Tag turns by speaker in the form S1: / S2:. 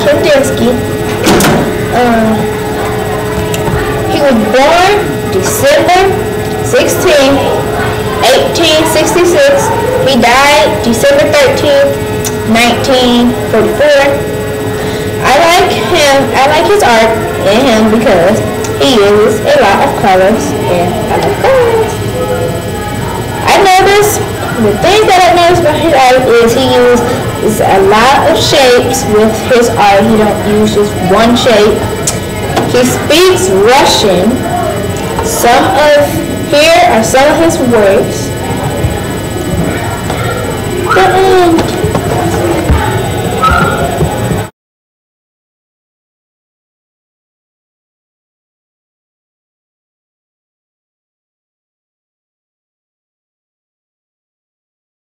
S1: Kandinsky. He was born December 16, 1866. He died December 13th, 1944. I like his art and him because he uses a lot of colors, and I love colors. The thing that I noticed about his art is he uses a lot of shapes with his art. He don't use just one shape. He speaks Russian. Here are some of his works. The end.